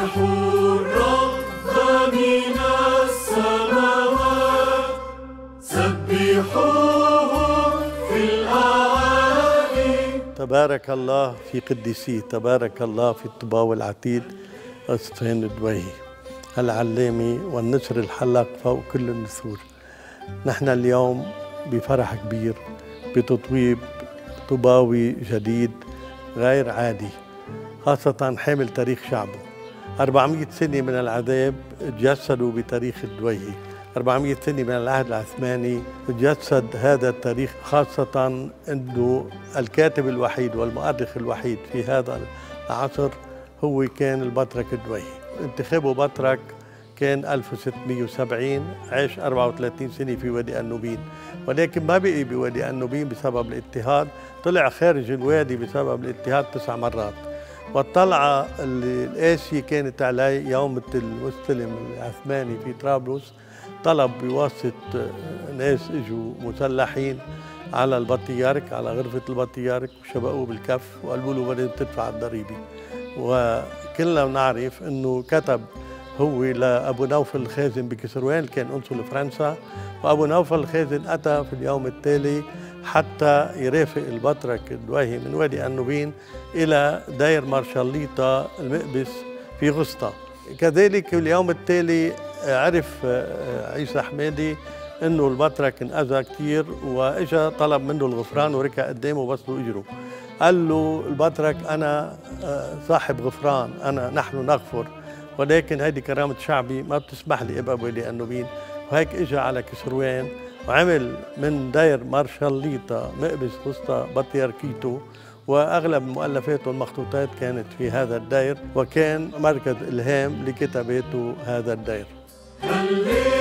سبحوا الرب من السماوات، سبحوه في الأعالي. تبارك الله في قديسيه، تبارك الله في الطباوي العتيد أسطين الدويهي العلامي والنسر الحلق فوق كل النسور. نحن اليوم بفرح كبير بتطويب طباوي جديد غير عادي، خاصة حامل تاريخ شعبه. 400 سنة من العذاب تجسدوا بتاريخ الدويهي، 400 سنة من العهد العثماني تجسد هذا التاريخ، خاصة أنه الكاتب الوحيد والمؤرخ الوحيد في هذا العصر هو كان البطرك الدويهي. انتخابه بطرك كان 1670، عاش 34 سنة في وادي النوبين، ولكن ما بقي بوادي النوبين بسبب الاضطهاد، طلع خارج الوادي بسبب الاضطهاد 9 مرات. والطلعة القاسية كانت عليه يوم المستلم العثماني في طرابلس، طلب بواسطة ناس اجوا مسلحين على البطيارك، على غرفة البطيارك، وشبقوه بالكف وقالوا له بدك تدفع الضريبة. وكلنا بنعرف انه كتب هو لأبو نوفل الخازن بكسروان، كان قنصل فرنسا، وأبو نوفل الخازن أتى في اليوم التالي حتى يرافق البطرك الدويهي من وادي النوبين إلى دير مارشاليطة المقبس في غسطة. كذلك اليوم التالي عرف عيسى حمادي انه البطرك انأذى كثير، واجا طلب منه الغفران وركع قدامه وبسطوا اجره. قال له البطرك انا صاحب غفران، نحن نغفر، ولكن هيدي كرامة شعبي ما بتسمح لي ابقى بوادي النوبين. وهيك اجى على كسروان وعمل من دير مارشاليطة مقبس غسطة بطياركيته، واغلب مؤلفاته المخطوطات كانت في هذا الدير، وكان مركز الهام لكتاباته هذا الدير.